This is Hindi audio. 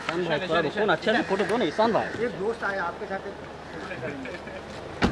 ईशान भाई थोड़ा रुको ना, अच्छे से फोटो दो ना ईशान भाई। एक दोस्त आया आपके साथ।